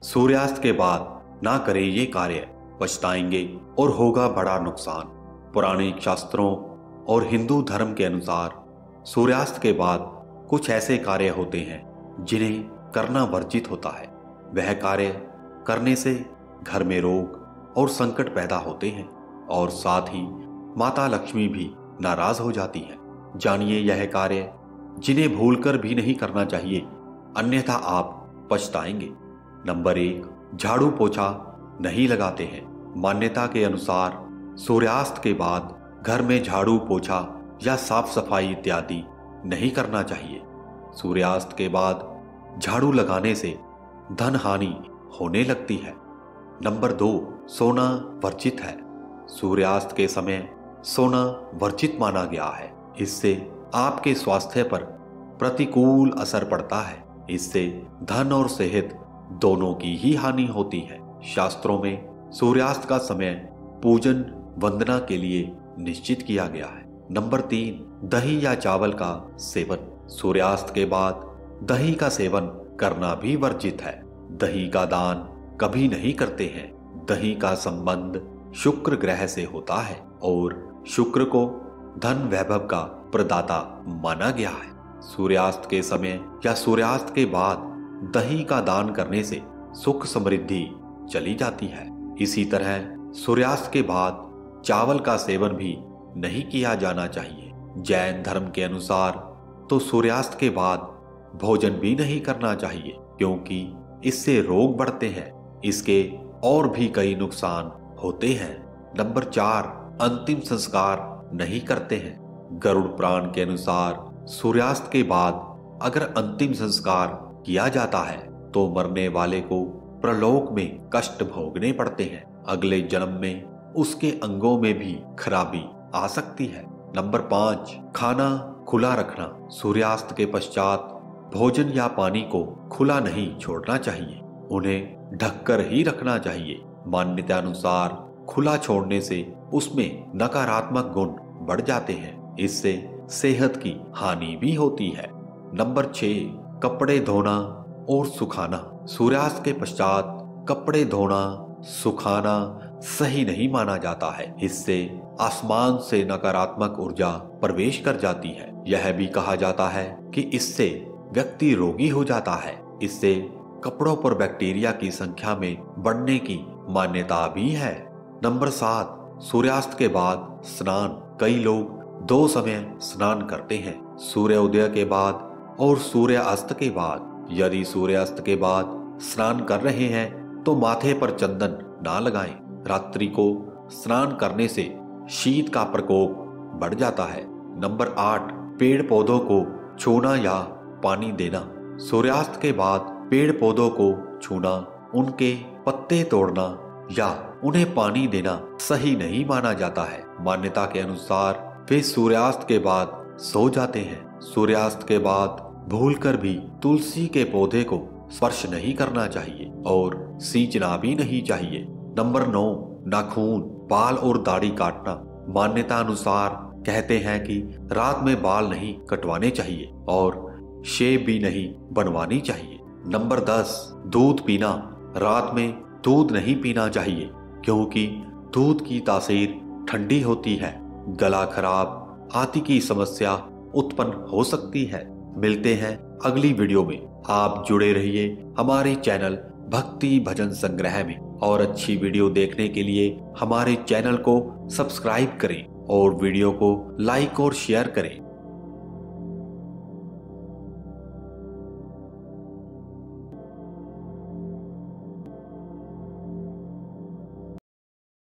सूर्यास्त के बाद ना करें ये कार्य, पछताएंगे और होगा बड़ा नुकसान। पुराने शास्त्रों और हिंदू धर्म के अनुसार सूर्यास्त के बाद कुछ ऐसे कार्य होते हैं जिन्हें करना वर्जित होता है। वह कार्य करने से घर में रोग और संकट पैदा होते हैं और साथ ही माता लक्ष्मी भी नाराज हो जाती है। जानिए यह कार्य जिन्हें भूलकर भी नहीं करना चाहिए, अन्यथा आप पछताएंगे। नंबर 1, झाड़ू पोछा नहीं लगाते हैं। मान्यता के अनुसार सूर्यास्त के बाद घर में झाड़ू पोछा या साफ सफाई इत्यादि नहीं करना चाहिए। सूर्यास्त के बाद झाड़ू लगाने से धन हानि होने लगती है। नंबर 2, सोना वर्जित है। सूर्यास्त के समय सोना वर्जित माना गया है। इससे आपके स्वास्थ्य पर प्रतिकूल असर पड़ता है। इससे धन और सेहत दोनों की ही हानि होती है। शास्त्रों में सूर्यास्त का समय पूजन वंदना के लिए निश्चित किया गया है। नंबर 3, दही या चावल का सेवन। सूर्यास्त के बाद दही का सेवन करना भी वर्जित है। दही का दान कभी नहीं करते हैं। दही का संबंध शुक्र ग्रह से होता है और शुक्र को धन वैभव का प्रदाता माना गया है। सूर्यास्त के समय या सूर्यास्त के बाद दही का दान करने से सुख समृद्धि चली जाती है। इसी तरह सूर्यास्त के बाद चावल का सेवन भी नहीं किया जाना चाहिए। जैन धर्म के अनुसार तो सूर्यास्त के बाद भोजन भी नहीं करना चाहिए, क्योंकि इससे रोग बढ़ते हैं। इसके और भी कई नुकसान होते हैं। नंबर 4, अंतिम संस्कार नहीं करते हैं। गरुड़ पुराण के अनुसार सूर्यास्त के बाद अगर अंतिम संस्कार किया जाता है तो मरने वाले को प्रलोक में कष्ट भोगने पड़ते हैं। अगले जन्म में उसके अंगों में भी खराबी आ सकती है। नंबर 5, खाना खुला रखना। सूर्यास्त के पश्चात भोजन या पानी को खुला नहीं छोड़ना चाहिए, उन्हें ढककर ही रखना चाहिए। मान्यता अनुसार खुला छोड़ने से उसमें नकारात्मक गुण बढ़ जाते हैं। इससे सेहत की हानि भी होती है। नंबर 6, कपड़े धोना और सुखाना। सूर्यास्त के पश्चात कपड़े धोना सुखाना सही नहीं माना जाता है। इससे आसमान से नकारात्मक ऊर्जा प्रवेश कर जाती है। यह भी कहा जाता है कि इससे व्यक्ति रोगी हो जाता है। इससे कपड़ों पर बैक्टीरिया की संख्या में बढ़ने की मान्यता भी है। नंबर 7, सूर्यास्त के बाद स्नान। कई लोग 2 समय स्नान करते हैं, सूर्योदय के बाद और सूर्यास्त के बाद। यदि सूर्यास्त के बाद स्नान कर रहे हैं तो माथे पर चंदन ना लगाएं। रात्रि को स्नान करने से शीत का प्रकोप बढ़ जाता है। नंबर 8, पेड़ पौधों को छूना या पानी देना। सूर्यास्त के बाद पेड़ पौधों को छूना, उनके पत्ते तोड़ना या उन्हें पानी देना सही नहीं माना जाता है। मान्यता के अनुसार वे सूर्यास्त के बाद सो जाते हैं। सूर्यास्त के बाद भूलकर भी तुलसी के पौधे को स्पर्श नहीं करना चाहिए और सींचना भी नहीं चाहिए। नंबर 9, नाखून, बाल और दाढ़ी काटना। मान्यता अनुसार कहते हैं कि रात में बाल नहीं कटवाने चाहिए और शेव भी नहीं बनवानी चाहिए। नंबर 10, दूध पीना। रात में दूध नहीं पीना चाहिए, क्योंकि दूध की तासीर ठंडी होती है। गला खराब आदि की समस्या उत्पन्न हो सकती है। मिलते हैं अगली वीडियो में। आप जुड़े रहिए हमारे चैनल भक्ति भजन संग्रह में और अच्छी वीडियो देखने के लिए हमारे चैनल को सब्सक्राइब करें और वीडियो को लाइक और शेयर करें।